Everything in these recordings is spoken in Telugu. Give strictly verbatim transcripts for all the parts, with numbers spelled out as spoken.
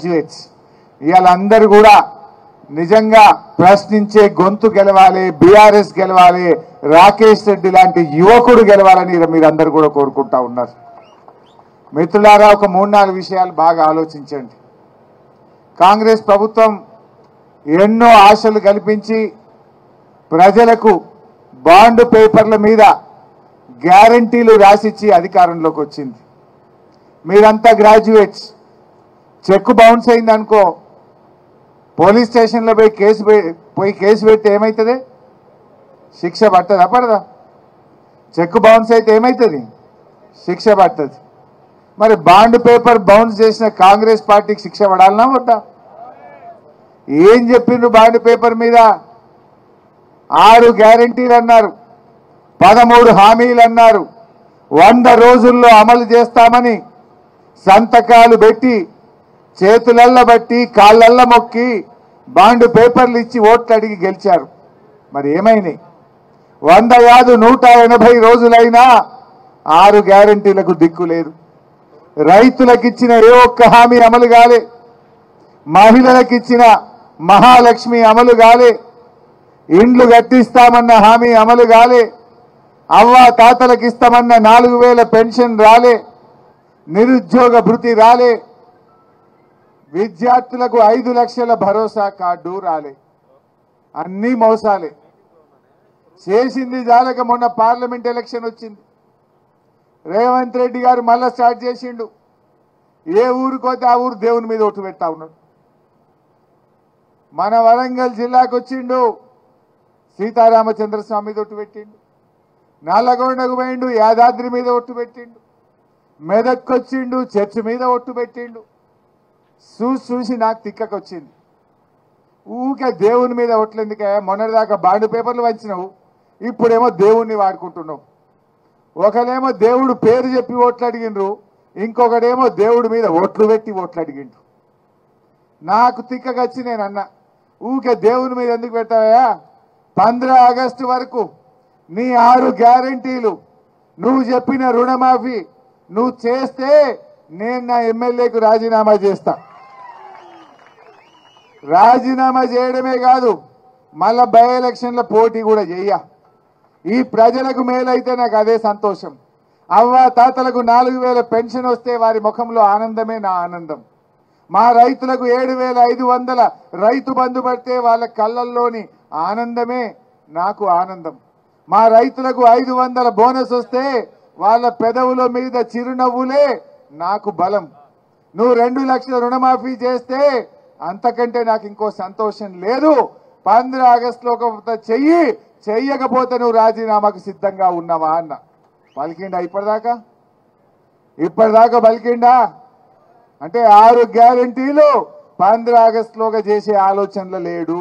గ్రాడ్యుయేట్స్ వీళ్ళందరూ కూడా నిజంగా ప్రశ్నించే గొంతు గెలవాలి, బీఆర్ఎస్ గెలవాలి, రాకేష్ రెడ్డి లాంటి యువకుడు గెలవాలని మీరందరూ కూడా కోరుకుంటా ఉన్నారు. మిత్రులారా, ఒక మూడు నాలుగు విషయాలు బాగా ఆలోచించండి. కాంగ్రెస్ ప్రభుత్వం ఎన్నో ఆశలు కల్పించి ప్రజలకు బాండ్ పేపర్ల మీద గ్యారంటీలు రాసిచ్చి అధికారంలోకి వచ్చింది. మీరంతా గ్రాడ్యుయేట్స్. చెక్ బౌన్స్ అయిందనుకో, పోలీస్ స్టేషన్లో పోయి కేసు పోయి కేసు పెడితే ఏమవుతుంది? శిక్ష పడుతుందా పడదా? చెక్ బౌన్స్ అయితే ఏమవుతుంది? శిక్ష పడుతుంది. మరి బాండ్ పేపర్ బౌన్స్ చేసిన కాంగ్రెస్ పార్టీకి శిక్ష పడాలనా వద్దా? ఏం చెప్పిండ్రు బాండ్ పేపర్ మీద? ఆరు గ్యారంటీలు అన్నారు, పదమూడు హామీలు అన్నారు, వంద రోజుల్లో అమలు చేస్తామని సంతకాలు పెట్టి చేతులల్ల బట్టి కాళ్ళల్ల మొక్కి బాండ్ పేపర్లు ఇచ్చి ఓట్లు అడిగి గెలిచారు. మరి ఏమైనాయి? వంద యాదు నూట ఎనభై రోజులైనా ఆరు గ్యారంటీలకు దిక్కు లేదు. రైతులకు ఇచ్చిన ఏ ఒక్క హామీ అమలు కాలే, మహిళలకు ఇచ్చిన మహాలక్ష్మి అమలు కాలే, ఇండ్లు కట్టిస్తామన్న హామీ అమలు కాలే, అవ్వ తాతలకు ఇస్తామన్న నాలుగు వేల పెన్షన్ రాలే, నిరుద్యోగ భృతి రాలే, విద్యార్థులకు ఐదు లక్షల భరోసా కార్డు రాలే. అన్నీ మోసాలే. చేసింది జాలక మొన్న పార్లమెంట్ ఎలక్షన్ వచ్చింది. రేవంత్ రెడ్డి గారు మళ్ళా స్టార్ట్ చేసిండు. ఏ ఊరికి పోతే ఆ ఊరు దేవుని మీద ఒట్టు పెడతా ఉన్నాడు. మన వరంగల్ జిల్లాకు వచ్చిండు, సీతారామచంద్రస్వామి మీద ఒట్టు పెట్టిండు. నల్లగొండకు పోయిండు, యాదాద్రి మీద ఒట్టు పెట్టిండు. మెదక్కు వచ్చిండు, చర్చ్ మీద ఒట్టు పెట్టిండు. చూసి చూసి నాకు తిక్కకొచ్చింది. ఊకే దేవుని మీద ఒట్లు ఎందుకే? మొన్నటిదాకా బాండ్ పేపర్లు వంచినావు, ఇప్పుడేమో దేవుణ్ణి వాడుకుంటున్నావు. ఒకలేమో దేవుడు పేరు చెప్పి ఓట్లు అడిగిండ్రు, ఇంకొకడేమో దేవుడి మీద ఓట్లు పెట్టి ఓట్లు అడిగిండ్రు. నాకు తిక్కకొచ్చి నేను అన్నా, ఊకే దేవుని మీద ఎందుకు పెడతావా? పంద్రా ఆగస్టు వరకు నీ ఆరు గ్యారంటీలు, నువ్వు చెప్పిన రుణమాఫీ నువ్వు చేస్తే నేను నా ఎమ్మెల్యేకు రాజీనామా చేస్తా. రాజీనామా చేయడమే కాదు, మళ్ళా బై ఎలక్షన్ల పోటీ కూడా చెయ్య. ఈ ప్రజలకు మేలైతే నాకు అదే సంతోషం. అవ్వ తాతలకు నాలుగు వేల పెన్షన్ వస్తే వారి ముఖంలో ఆనందమే నా ఆనందం. మా రైతులకు ఏడు వేల ఐదు వందల రైతు బంధు పడితే వాళ్ళ కళ్ళల్లోని ఆనందమే నాకు ఆనందం. మా రైతులకు ఐదు వందల బోనస్ వస్తే వాళ్ళ పెదవుల మీద చిరునవ్వులే నాకు బలం. నువ్వు రెండు లక్షల రుణమాఫీ చేస్తే అంతకంటే నాకు ఇంకో సంతోషం లేదు. పంద్ర ఆగస్టులో ఒక చెయ్యి, చెయ్యకపోతే నువ్వు రాజీనామాకు సిద్ధంగా ఉన్నావా అన్న. పలికిండా ఇప్పటిదాకా? ఇప్పటిదాకా పలికిండా? అంటే ఆరు గ్యారంటీలు పంద్ర ఆగస్టులోగా చేసే ఆలోచనలో లేడు.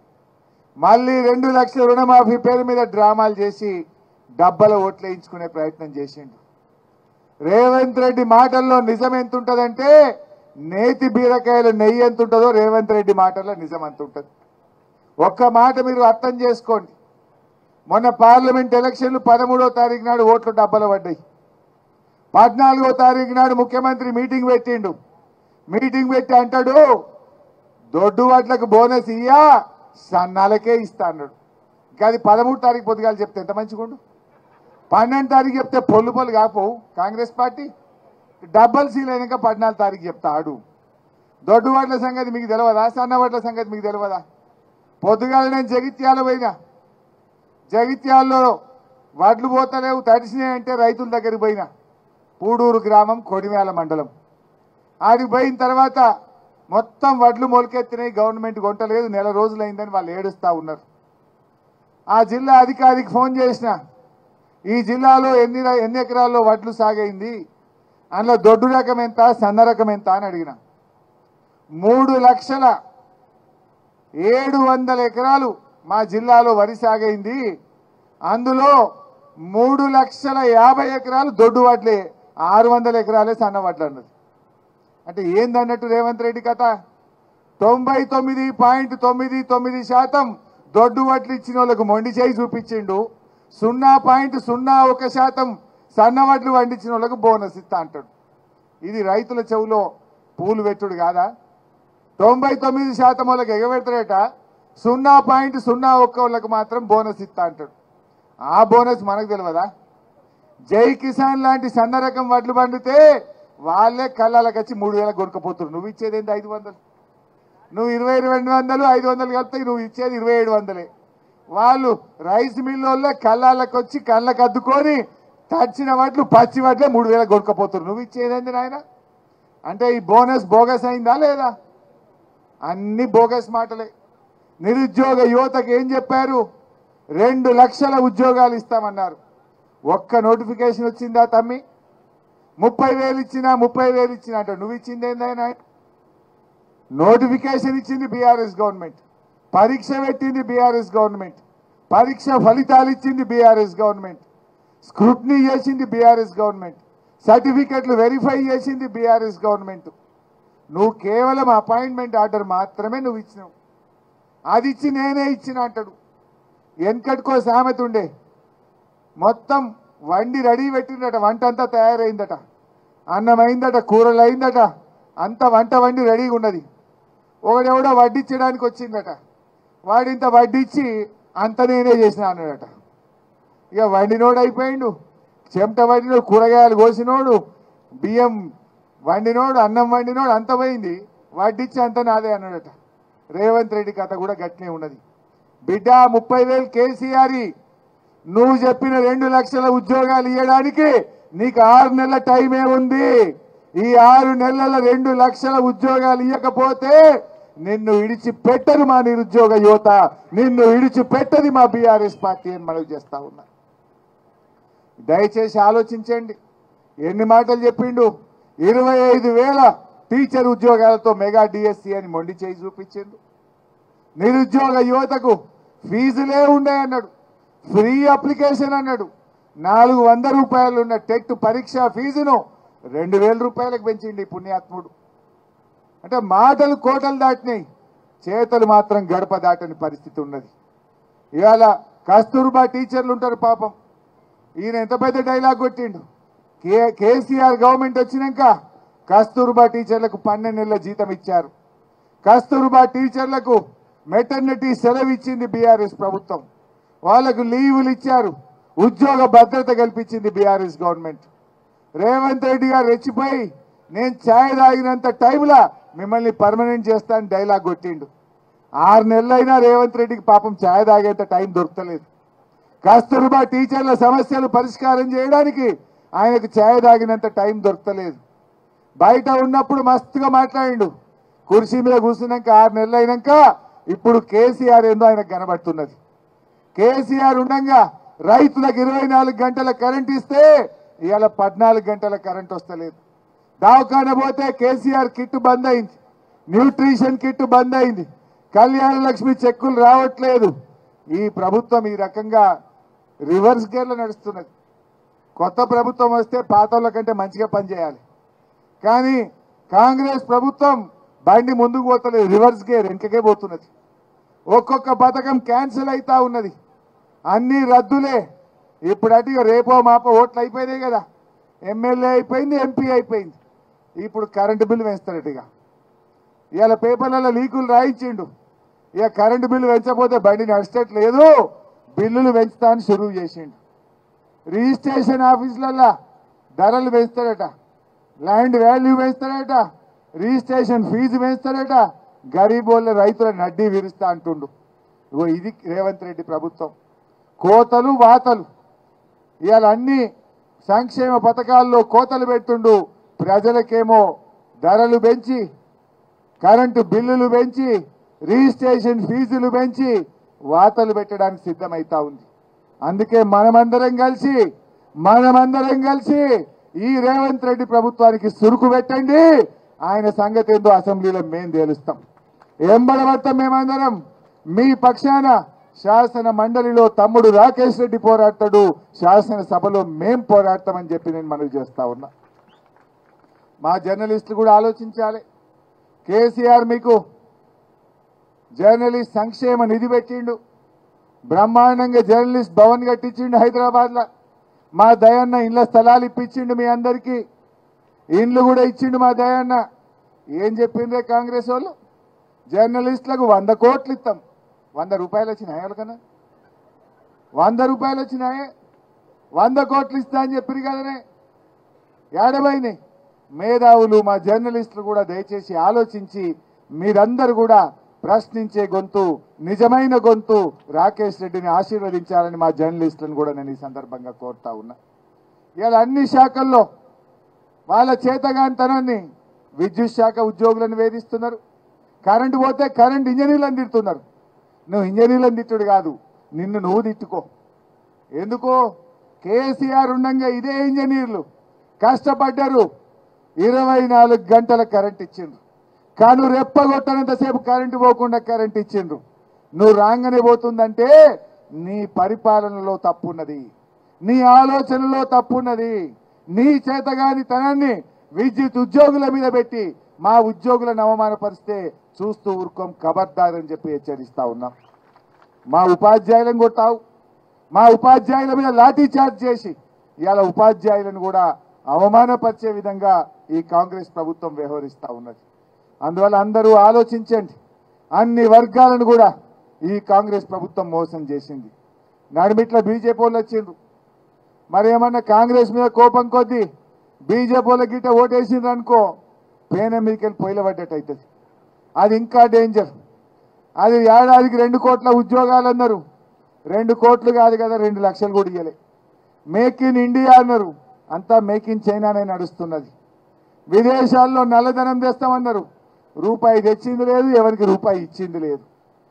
మళ్ళీ రెండు లక్షల రుణమాఫీ పేరు మీద డ్రామాలు చేసి డబ్బల ఓట్లు వేయించుకునే ప్రయత్నం చేసిండు. రేవంత్ రెడ్డి మాటల్లో నిజం ఎంత ఉంటుందంటే నేతి బీరకాయలు నెయ్యి ఎంత ఉంటుందో రేవంత్ రెడ్డి మాటల్లో నిజం అంత ఉంటుంది. ఒక్క మాట మీరు అర్థం చేసుకోండి. మొన్న పార్లమెంట్ ఎలక్షన్లు పదమూడో తారీఖు నాడు ఓట్లు డబ్బలు పడ్డాయి. పద్నాలుగో తారీఖు నాడు ముఖ్యమంత్రి మీటింగ్ పెట్టిండు. మీటింగ్ పెట్టి అంటాడు, దొడ్డు వాట్లకు బోనస్ ఇయ్యా, సన్నాలకే ఇస్తా అన్నాడు. ఇంకా అది పదమూడు తారీఖు పొద్దుగాలు చెప్తే ఎంత మంచిగుండు. పన్నెండు తారీఖు చెప్తే పొల్లు పొల్లు కాపోవు కాంగ్రెస్ పార్టీ. డబ్బల్ సీల్ అయినాక పద్నాలుగు తారీఖు చెప్తాడు. దొడ్డు వాట్ల సంగతి మీకు తెలియదా? సన్న వాట్ల సంగతి మీకు తెలియదా? పొద్దుగాల నేను జగిత్యాల పోయినా. జగిత్యాల్లో వడ్లు పోతలేవు, తడిసినాయి అంటే రైతుల దగ్గరికి పోయినా. పూడూరు గ్రామం, కొడిమేల మండలం. ఆడికి పోయిన తర్వాత మొత్తం వడ్లు మొలకెత్తినాయి, గవర్నమెంట్ కొంటలేదు, నెల రోజులైందని వాళ్ళు ఏడుస్తూ ఉన్నారు. ఆ జిల్లా అధికారికి ఫోన్ చేసిన, ఈ జిల్లాలో ఎన్ని ఎన్ని ఎకరాల్లో వడ్లు సాగైంది, అందులో దొడ్డు రకం ఎంత, సన్న రకం ఎంత అని అడిగిన. మూడు లక్షల ఏడు వందల ఎకరాలు మా జిల్లాలో వరి సాగైంది. అందులో మూడు లక్షల యాభై ఎకరాలు దొడ్డు వడ్లే, ఆరు వందల ఎకరాలే సన్న వడ్లు అన్నది. అంటే ఏందన్నట్టు రేవంత్ రెడ్డి కథ? తొంభై తొమ్మిది పాయింట్ తొమ్మిది తొమ్మిది శాతం దొడ్డు వడ్లు ఇచ్చిన వాళ్ళకు మొండి చేయి చూపించిండు. సున్నా పాయింట్ సున్నా ఒక శాతం సన్న వడ్లు వండించిన వాళ్ళకు బోనస్ ఇస్తా అంటాడు. ఇది రైతుల చెవులో పూలు పెట్టుడు కాదా? తొంభై తొమ్మిది శాతం వాళ్ళకి ఎగబెడతారట, సున్నా పాయింట్ సున్నా ఒక్క వాళ్ళకి మాత్రం బోనస్ ఇస్తా అంటాడు. ఆ బోనస్ మనకు తెలియదా? జై కిసాన్ లాంటి సన్న రకం వడ్లు పండితే వాళ్ళే కళ్ళకి వచ్చి మూడు వేలకు కొనుక్కపోతున్నారు. నువ్వు ఇచ్చేది ఏంటి? ఐదు వందలు. నువ్వు ఇరవై రెండు వందలు ఐదు వందలు కలిపితే నువ్వు ఇచ్చేది ఇరవై ఏడు వందలే. వాళ్ళు రైస్ మిల్లుల్లో కళ్ళకి వచ్చి కళ్ళకు అద్దుకొని తడిచిన వడ్లు పచ్చి వడ్లే మూడు వేలకు కొనుక్కపోతున్నారు. నువ్వు ఇచ్చేదేంటి నాయన? అంటే ఈ బోనస్ బోగస్ అయిందా లేదా? అన్ని బోగస్ మాటలే. నిరుద్యోగ యువతకు ఏం చెప్పారు? రెండు లక్షల ఉద్యోగాలు ఇస్తామన్నారు. ఒక్క నోటిఫికేషన్ వచ్చిందా తమ్మి? ముప్పై వేలు ఇచ్చినా ముప్పై వేలు ఇచ్చినా అంట. నువ్వు ఇచ్చింది ఏందైనా? నోటిఫికేషన్ ఇచ్చింది బీఆర్ఎస్ గవర్నమెంట్, పరీక్ష పెట్టింది బీఆర్ఎస్ గవర్నమెంట్, పరీక్ష ఫలితాలు ఇచ్చింది బీఆర్ఎస్ గవర్నమెంట్, స్క్రూటినీ చేసింది బీఆర్ఎస్ గవర్నమెంట్, సర్టిఫికెట్లు వెరిఫై చేసింది బీఆర్ఎస్ గవర్నమెంట్. నువ్వు కేవలం అపాయింట్మెంట్ ఆర్డర్ మాత్రమే నువ్వు ఇచ్చినావు. అది ఇచ్చి నేనే ఇచ్చిన అంటాడు. వెనకటికో సామెత ఉండే, మొత్తం వండి రెడీ పెట్టిందట, వంట అంతా తయారైందట, అన్నం అయిందట, కూరలు అయిందట, అంత వంట వండి రెడీగా ఉన్నది. ఒకడెవడో వడ్డించడానికి వచ్చిందట, వాడింత వడ్డించి అంత నేనే చేసిన అన్నాడట. ఇక వండినోడు అయిపోయిండు, చెమట వండినోడు, కూరగాయలు కోసినోడు, బియ్యం వండినోడు, అన్నం వండినోడు, అంత పోయింది, వడ్డించి అంత నాదే అన్నాడట. రేవంత్ రెడ్డి కథ కూడా గట్టినే ఉన్నది. బిడ్డ ముప్పై వేలు కేసీఆర్, నువ్వు చెప్పిన రెండు లక్షల ఉద్యోగాలు ఇవ్వడానికి నీకు ఆరు నెలల టైమే ఉంది. ఈ ఆరు నెలల రెండు లక్షల ఉద్యోగాలు ఇవ్వకపోతే నిన్ను విడిచిపెట్టరు మా నిరుద్యోగ యువత, నిన్ను విడిచిపెట్టది మా బీఆర్ఎస్ పార్టీ అని మనవి చేస్తా ఉన్నా. దయచేసి ఆలోచించండి. ఎన్ని మాటలు చెప్పిండు? ఇరవై ఐదు వేల టీచర్ ఉద్యోగాలతో మెగా డిఎస్సి అని మొండి చేయి చూపించిండు. నిరుద్యోగ యువతకు ఫీజులే ఉన్నాయన్నాడు, ఫ్రీ అప్లికేషన్ అన్నాడు. నాలుగు వంద రూపాయలు ఉన్న టెట్ పరీక్ష ఫీజును రెండు వేల రూపాయలకు పెంచిండి పుణ్యాత్ముడు. అంటే మాటలు కోటలు దాటినాయి, చేతలు మాత్రం గడప దాటని పరిస్థితి ఉన్నది. ఇవాళ కస్తూర్బా టీచర్లు ఉంటారు పాపం. ఈయన ఎంత పెద్ద డైలాగ్ కొట్టిండు. కే కేసీఆర్ గవర్నమెంట్ వచ్చినాక కస్తూర్బా టీచర్లకు పన్నెండు నెలల జీతం ఇచ్చారు. కస్తూర్బా టీచర్లకు మెటర్నిటీ సెలవు ఇచ్చింది బీఆర్ఎస్ ప్రభుత్వం. వాళ్లకు లీవులు ఇచ్చారు, ఉద్యోగ భద్రత కల్పించింది బీఆర్ఎస్ గవర్నమెంట్. రేవంత్ రెడ్డి గారు రెచ్చిపోయి నేను ఛాయ్ తాగినంత టైంలో మిమ్మల్ని పర్మనెంట్ చేస్తాను డైలాగ్ కొట్టిండు. ఆరు నెలలైనా రేవంత్ రెడ్డికి పాపం ఛాయ్ తాగేంత టైం దొరకలేదు. కస్తూర్బా టీచర్ల సమస్యలు పరిష్కారం చేయడానికి ఆయనకు ఛాయ్ తాగినంత టైం దొరకలేదు. బయట ఉన్నప్పుడు మస్తుగా మాట్లాడిండు, కుర్చీ మీద కూర్చున్నాక ఆరు నెలలు అయినాక ఇప్పుడు కేసీఆర్ ఏందో ఆయనకు కనబడుతున్నది. కేసీఆర్ ఉండగా రైతులకు ఇరవై నాలుగు గంటల కరెంట్ ఇస్తే ఇవాళ పద్నాలుగు గంటల కరెంట్ వస్తలేదు. దవాఖాన పోతే కేసీఆర్ కిట్ బంద్ అయింది, న్యూట్రిషన్ కిట్ బంద్ అయింది, కళ్యాణ లక్ష్మి చెక్కులు రావట్లేదు. ఈ ప్రభుత్వం ఈ రకంగా రివర్స్ గేర్లో నడుస్తున్నది. కొత్త ప్రభుత్వం వస్తే పాతల కంటే మంచిగా పనిచేయాలి, కానీ కాంగ్రెస్ ప్రభుత్వం బండి ముందుకు పోతలేదు, రివర్స్ గేర్ వెనకకే పోతున్నది. ఒక్కొక్క పథకం క్యాన్సిల్ అవుతా ఉన్నది, అన్ని రద్దులే. ఇప్పుడు అటు రేపో మాపో ఓట్లు అయిపోయినాయి కదా, ఎమ్మెల్యే అయిపోయింది, ఎంపీ అయిపోయింది. ఇప్పుడు కరెంటు బిల్లు పెంచుతారట. ఇక ఇవాళ పేపర్లలో లీకులు రాయించిండు, ఇక కరెంటు బిల్లు పెంచకపోతే బండి నడిచేట్లేదు, బిల్లులు పెంచుతా అని షురువు చేసిండు. రిజిస్ట్రేషన్ ఆఫీసులలో ధరలు పెంచుతారట, ల్యాండ్ వాల్యూ పెంచుతారట, రిజిస్ట్రేషన్ ఫీజు పెంచుతారట, గరీబోళ్ళ రైతుల నడ్డీ విరుస్తా అంటుండు. ఇగో ఇది రేవంత్ రెడ్డి ప్రభుత్వం. కోతలు వాతలు. ఇవాళ అన్ని సంక్షేమ పథకాల్లో కోతలు పెడుతుండు, ప్రజలకేమో ధరలు పెంచి, కరెంటు బిల్లులు పెంచి, రిజిస్ట్రేషన్ ఫీజులు పెంచి వాతలు పెట్టడానికి సిద్ధమైతా ఉంది. అందుకే మనమందరం కలిసి మనమందరం కలిసి ఈ రేవంత్ రెడ్డి ప్రభుత్వానికి సురుకు పెట్టండి. ఆయన సంగతి ఏందో అసెంబ్లీలో మేము తేలుస్తాం. ఎంబడబడతాం మేమందరం. మీ పక్షాన శాసన మండలిలో తమ్ముడు రాకేష్ రెడ్డి పోరాడతాడు, శాసనసభలో మేం పోరాడతామని చెప్పి నేను మనవి చేస్తా ఉన్నా. మా జర్నలిస్టులు కూడా ఆలోచించాలి. కేసీఆర్ మీకు జర్నలిస్ట్ సంక్షేమ నిధి పెట్టిండు, బ్రహ్మాండంగా జర్నలిస్ట్ భవన్ కట్టించిండు హైదరాబాద్లో. మా దయన్న ఇండ్ల స్థలాలు ఇప్పించిండు, మీ అందరికీ ఇండ్లు కూడా ఇచ్చిండు మా దయన్న. ఏం చెప్పిండ్రే కాంగ్రెస్ వాళ్ళు? జర్నలిస్టులకు వంద కోట్లు ఇస్తాం. వంద రూపాయలు వచ్చినాయి ఎవరికన్నా? వంద రూపాయలు వచ్చినాయే. వంద కోట్లు ఇస్తా అని చెప్పారు కదనే, ఏడబైనాయి. మేధావులు మా జర్నలిస్టులు కూడా దయచేసి ఆలోచించి మీరందరూ కూడా ప్రశ్నించే గొంతు, నిజమైన గొంతు రాకేష్ రెడ్డిని ఆశీర్వదించాలని మా జర్నలిస్టులను కూడా నేను ఈ సందర్భంగా కోరుతా ఉన్నా. ఇలా అన్ని శాఖల్లో వాళ్ళ చేతగాంతనాన్ని విద్యుత్ శాఖ ఉద్యోగులను వేధిస్తున్నారు. కరెంటు పోతే కరెంట్ ఇంజనీర్లను తిడుతున్నారు. నువ్వు ఇంజనీర్లను తిట్టుడు కాదు, నిన్ను నువ్వు తిట్టుకో. ఎందుకో కేసీఆర్ ఉండగా ఇదే ఇంజనీర్లు కష్టపడ్డారు. ఇరవై నాలుగు గంటల కరెంట్ ఇచ్చిండ్రు. కాను రెప్పగొట్టనంతసేపు కరెంటు పోకుండా కరెంట్ ఇచ్చిండ్రు. నువ్వు రాగానే పోతుందంటే నీ పరిపాలనలో తప్పున్నది, నీ ఆలోచనలో తప్పున్నది. నీ చేతగాని తనాన్ని విద్యుత్ ఉద్యోగుల మీద పెట్టి మా ఉద్యోగులను అవమానపరిస్తే చూస్తూ ఊరుకోం, ఖబర్దారని చెప్పి హెచ్చరిస్తా ఉన్నాం. మా ఉపాధ్యాయులను కొట్టావు, మా ఉపాధ్యాయుల మీద లాఠీ చార్జ్ చేసి ఇవాళ ఉపాధ్యాయులను కూడా అవమానపరిచే విధంగా ఈ కాంగ్రెస్ ప్రభుత్వం వ్యవహరిస్తూ ఉన్నది. అందువల్ల అందరూ ఆలోచించండి. అన్ని వర్గాలను కూడా ఈ కాంగ్రెస్ ప్రభుత్వం మోసం చేసింది. నడిమిట్ల బీజేపీ వాళ్ళు వచ్చిండ్రు. మరి ఏమన్నా కాంగ్రెస్ మీద కోపం కొద్దీ బీజేపీ వాళ్ళ గిట్ట ఓటేసిండ్రు అనుకో, పేన మీదకి వెళ్ళి పొయ్యిల పడ్డట్టు అవుతుంది. అది ఇంకా డేంజర్. అది ఏడాదికి రెండు కోట్ల ఉద్యోగాలు అన్నారు. రెండు కోట్లు కాదు కదా, రెండు లక్షలు కూడా ఇవ్వలే. మేక్ ఇన్ ఇండియా అన్నారు, అంతా మేక్ ఇన్ చైనానే నడుస్తున్నది. విదేశాల్లో నల్లధనం తెస్తామన్నారు, రూపాయి తెచ్చింది లేదు, ఎవరికి రూపాయి ఇచ్చింది లేదు.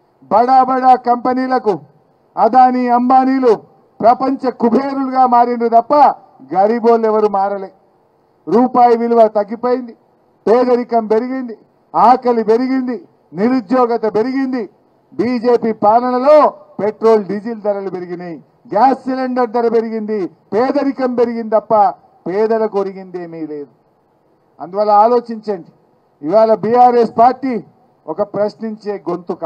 బడా బడా కంపెనీలకు అదానీ అంబానీలు ప్రపంచ కుబేరులుగా మారిండ్రు తప్ప గరీబోళ్ళు ఎవరు మారలే. రూపాయి విలువ తగ్గిపోయింది, పేదరికం పెరిగింది, ఆకలి పెరిగింది, నిరుద్యోగత పెరిగింది. బీజేపీ పాలనలో పెట్రోల్ డీజిల్ ధరలు పెరిగినాయి, గ్యాస్ సిలిండర్ ధర పెరిగింది, పేదరికం పెరిగింది తప్ప పేదలకు ఒరిగిందేమీ లేదు. అందువల్ల ఆలోచించండి. ఇవాళ బీఆర్ఎస్ పార్టీ ఒక ప్రశ్నించే గొంతుక.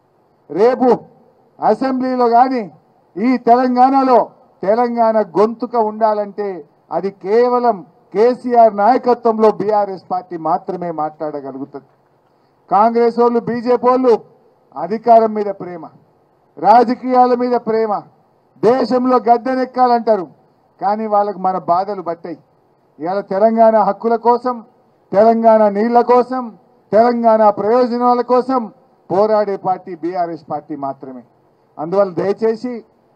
రేపు అసెంబ్లీలో కానీ ఈ తెలంగాణలో తెలంగాణ గొంతుక ఉండాలంటే అది కేవలం కేసీఆర్ నాయకత్వంలో బీఆర్ఎస్ పార్టీ మాత్రమే మాట్లాడగలుగుతుంది. కాంగ్రెస్ వాళ్ళు, బీజేపీ వాళ్ళు అధికారం మీద ప్రేమ, రాజకీయాల మీద ప్రేమ, దేశంలో గద్దెనెక్కాలంటారు. కానీ వాళ్ళకు మన బాధలు పట్టాయి. ఇవాళ తెలంగాణ హక్కుల కోసం, తెలంగాణ నీళ్ల కోసం, తెలంగాణ ప్రయోజనాల కోసం పోరాడే పార్టీ బీఆర్ఎస్ పార్టీ మాత్రమే. అందువల్ల దయచేసి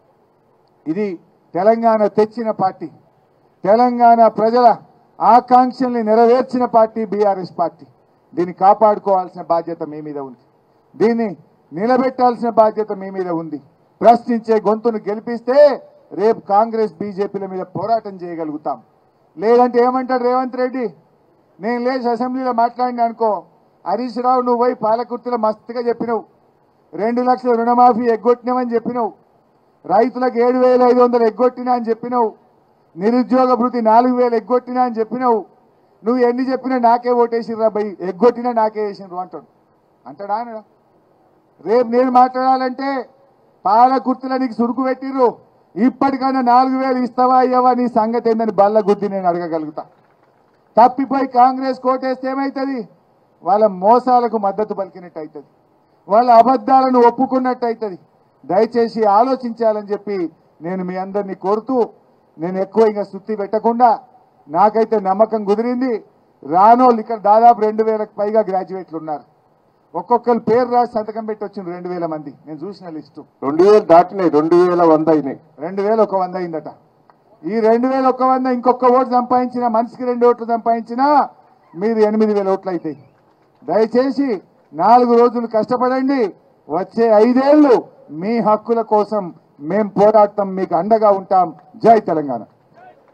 ఇది తెలంగాణ తెచ్చిన పార్టీ, తెలంగాణ ప్రజల ఆకాంక్షల్ని నెరవేర్చిన పార్టీ బీఆర్ఎస్ పార్టీ. దీన్ని కాపాడుకోవాల్సిన బాధ్యత మీ మీద ఉంది, దీన్ని నిలబెట్టాల్సిన బాధ్యత మీ మీద ఉంది. ప్రశ్నించే గొంతును గెలిపిస్తే రేపు కాంగ్రెస్ బీజేపీల మీద పోరాటం చేయగలుగుతాం. లేదంటే ఏమంటాడు రేవంత్ రెడ్డి, నేను లేచి అసెంబ్లీలో మాట్లాడినా అనుకో, హరీష్ రావు నువ్వు పోయి పాలకుర్తిలో మస్తుగా చెప్పినావు, రెండు లక్షల రుణమాఫీ ఎగ్గొట్టినామని చెప్పినావు, రైతులకు ఏడు వేల ఐదు వందలు ఎగ్గొట్టినా అని చెప్పినావు, నిరుద్యోగ భృతి నాలుగు వేలు ఎగ్గొట్టినా అని చెప్పినావు. నువ్వు ఎన్ని చెప్పినా నాకే ఓటేసిర్రా బై, ఎగ్గొట్టినా నాకే వేసిండ్రు అంటాడు. అంటాడా అనడా? రేపు నేను మాట్లాడాలంటే పాలకుర్తిలో నీకు సురుకు పెట్టిర్రు, ఇప్పటికైనా నాలుగు వేలు ఇస్తావా అయ్యవా, నీ సంగతి ఏందని బల్ల గుద్ది నేను అడగగలుగుతా. తప్పిపోయి కాంగ్రెస్ కోటేస్తే ఏమవుతుంది? వాళ్ళ మోసాలకు మద్దతు పలికినట్టు అవుతుంది, వాళ్ళ అబద్ధాలను ఒప్పుకున్నట్టు అవుతుంది. దయచేసి ఆలోచించాలని చెప్పి నేను మీ అందరినీ కోరుతూ, నేను ఎక్కువ ఇంకా సుత్తి పెట్టకుండా, నాకైతే నమ్మకం కుదిరింది. రానోళ్ళు ఇక్కడ దాదాపు రెండు వేలకు పైగా గ్రాడ్యుయేట్లు ఉన్నారు. ఒక్కొక్కరు పేరు రాసి సంతకం పెట్టి వచ్చిండ్రు రెండు వేల మంది. నేను చూసిన లిస్టు రెండు వేలు దాటినాయి, రెండు వేల వంద అయినాయి. రెండు వేల ఒక వంద అయిందట. ఈ రెండు వేల ఒక వంద ఇంకొక ఓటు సంపాదించిన, మనిషికి రెండు ఓట్లు సంపాదించినా మీరు ఎనిమిది వేల ఓట్లు అవుతాయి. దయచేసి నాలుగు రోజులు కష్టపడండి. వచ్చే ఐదేళ్లు మీ హక్కుల కోసం మేం పోరాటం, మీకు అండగా ఉంటాం. జై తెలంగాణ.